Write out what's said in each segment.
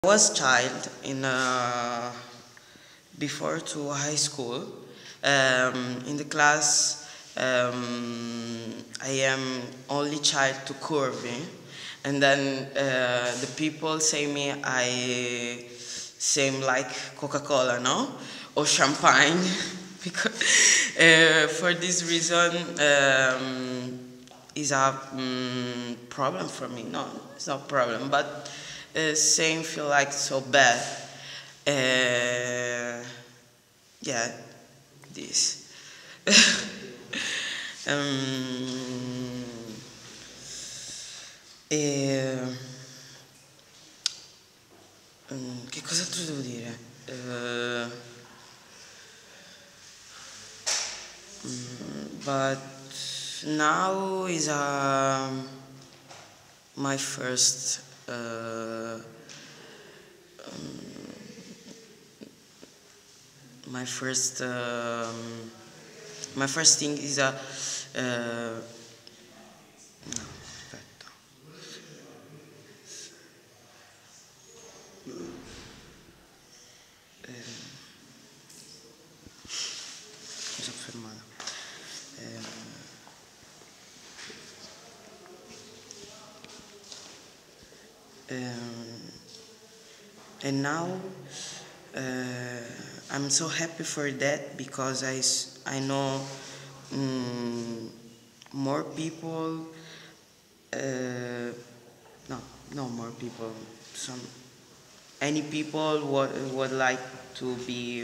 I was child in before to high school. In the class, I am only child to curvy, and then the people say me I seem like Coca-Cola, no, or champagne, because for this reason is a problem for me. No, it's not a problem, but same feel like so bad. Yeah, this. Che cos'altro devo dire? But now is my first my first thing is no, aspetta. Mi sono fermata. And now I'm so happy for that, because I know more people, no more people, any people would like to be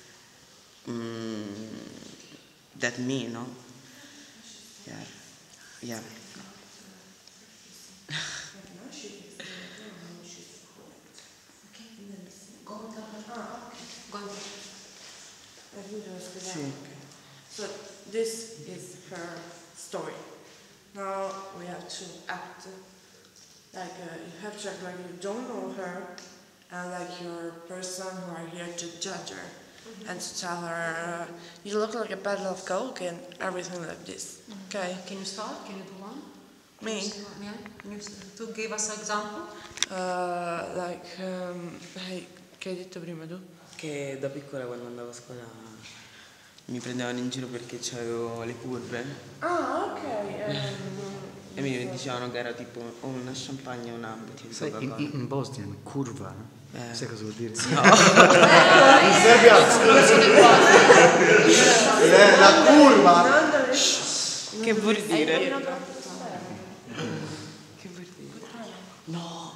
that me, no? Yeah. So this is her story. Now we have to act like you have to act like you don't know her, and like you're a person who are here to judge her and to tell her you look like a bottle of Coke and everything like this. Okay? Can you start? Can you do one? Me? Yeah. Can you to give us an example? Che hai detto prima tu? Che da piccola, quando andavo a scuola, mi prendevano in giro perché avevo le curve. Ah, ok. E mi dicevano che era tipo una champagne o una bottiglia di Coca-Cola. In Bosnian, curva, sai cosa vuol dire? No. In Serbia, la curva! Che vuol dire? Che vuol dire? No.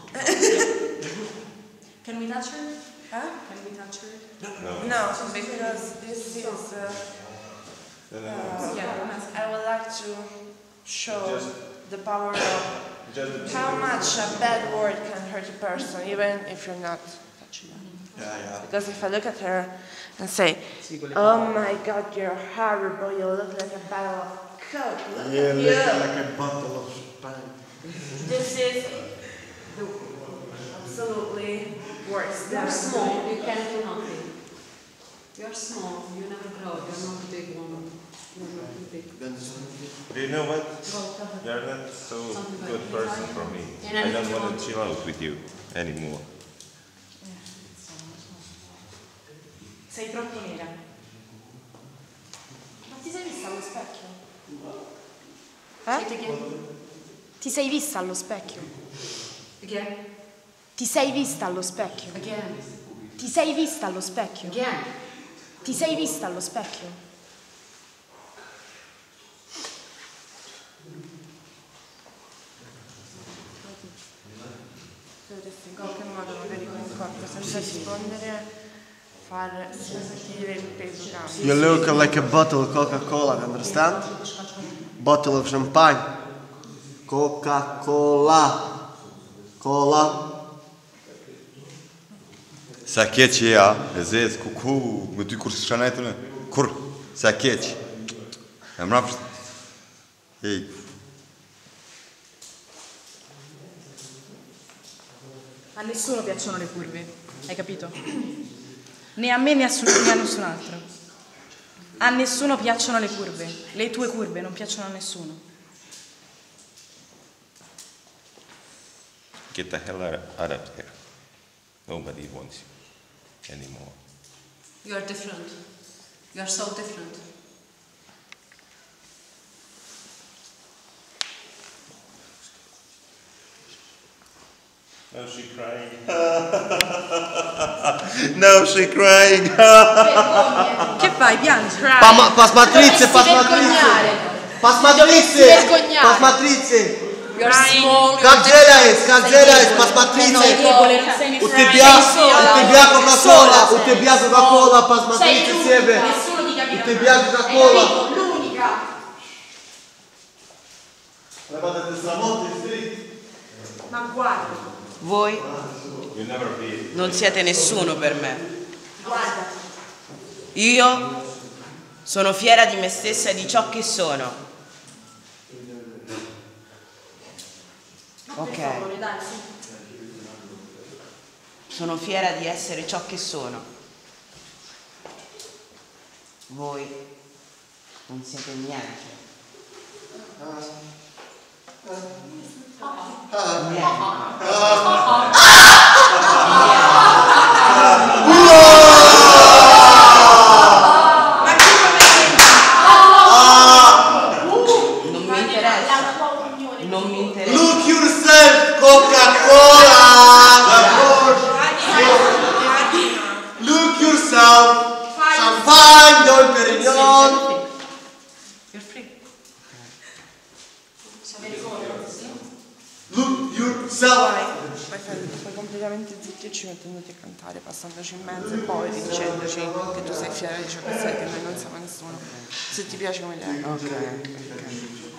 Can we touch her? Huh? Can we touch her? No, because this is. I would like to show the power of how much a bad word can hurt a person, even if you're not touching her. Because if I look at her and say, "Oh my God, you're horrible. You look like a bottle of Coke. Look at you. Like a bottle of champagne. This is the absolutely worst. You're small, you can't do nothing. You're small, you never grow, you're not a big woman. You're not too big. Do you know what? You're not so good person for me. I don't want to chill out with you anymore. Sei troppo nera. Ma ti sei vista allo specchio? Ti sei vista allo specchio? Again? Ti sei vista allo specchio? Again? Ti sei vista allo specchio? Again? Ti sei vista allo specchio? Dovresti in qualche modo magari con corpo senza rispondere, far sentire il peso cambio. You look like a bottle of Coca-Cola, understand? Bottle of champagne. Coca-Cola. Cola. Sa keq ja, e zez, ku, me ty kur s'ka nejtë në, kur, sa keq. E mrapsht, ej. A nessuno piacciono le curve, hai capito? Né a me né a nessun altro. A nessuno piacciono le curve, le tue curve non piacciono a nessuno. Get the hell out of here. Nobody wants you anymore. You are different. You are so different. Now she's crying. Now she's crying. Che fai? Piangi? Pasmatrice, pasmatrice. You are small. Calzera, pasmatrice. Utebia Coca-Cola, pasmatrice insieme. Utebia Coca-Cola. L'unica. Ma guarda. Voi non siete nessuno per me. Guarda. Io sono fiera di me stessa e di ciò che sono. Ok. Sono fiera di essere ciò che sono. Voi non siete niente. Non mi interessa. Look yourself, Coca-Cola. Look yourself. Champagne, Dom Perignon. You're free. Look yourself. Poi completamente zitti e ci mettendoti a cantare, passandoci in mezzo e poi dicendoci che tu sei fiera di ciò che sei, che noi non siamo nessuno. Se ti piace come lei. Ok.